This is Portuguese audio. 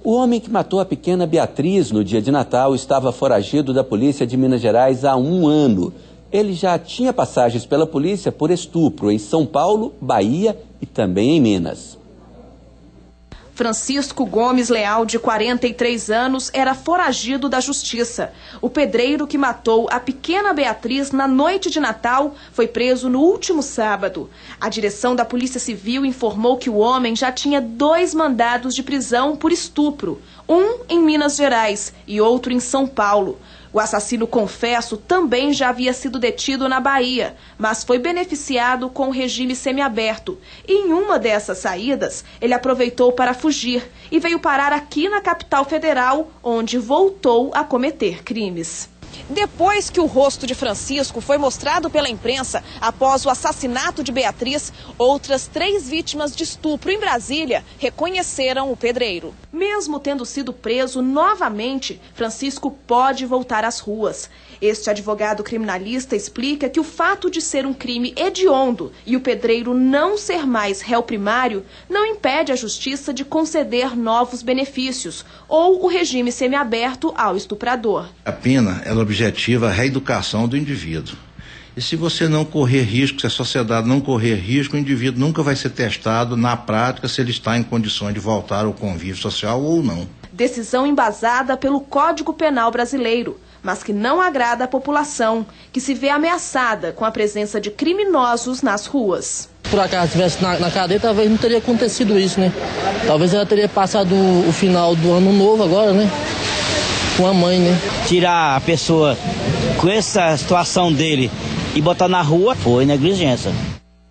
O homem que matou a pequena Beatriz no dia de Natal estava foragido da polícia de Minas Gerais há 1 ano. Ele já tinha passagens pela polícia por estupro em São Paulo, Bahia e também em Minas. Francisco Gomes Leal, de 43 anos, era foragido da justiça. O pedreiro que matou a pequena Beatriz na noite de Natal foi preso no último sábado. A direção da Polícia Civil informou que o homem já tinha 2 mandados de prisão por estupro, um em Minas Gerais e outro em São Paulo. O assassino confesso também já havia sido detido na Bahia, mas foi beneficiado com o regime semiaberto. E em uma dessas saídas, ele aproveitou para fugir e veio parar aqui na capital federal, onde voltou a cometer crimes. Depois que o rosto de Francisco foi mostrado pela imprensa após o assassinato de Beatriz, outras 3 vítimas de estupro em Brasília reconheceram o pedreiro. Mesmo tendo sido preso novamente, Francisco pode voltar às ruas. Este advogado criminalista explica que o fato de ser um crime hediondo e o pedreiro não ser mais réu primário não impede a justiça de conceder novos benefícios ou o regime semiaberto ao estuprador. A pena, ela objetiva a reeducação do indivíduo. E se você não correr risco, se a sociedade não correr risco, o indivíduo nunca vai ser testado na prática se ele está em condições de voltar ao convívio social ou não. Decisão embasada pelo Código Penal brasileiro, mas que não agrada a população, que se vê ameaçada com a presença de criminosos nas ruas. Por acaso estivesse na cadeia, talvez não teria acontecido isso, né? Talvez ela teria passado o final do ano novo agora, né? Com a mãe, né? Tirar a pessoa com essa situação dele e botar na rua foi negligência.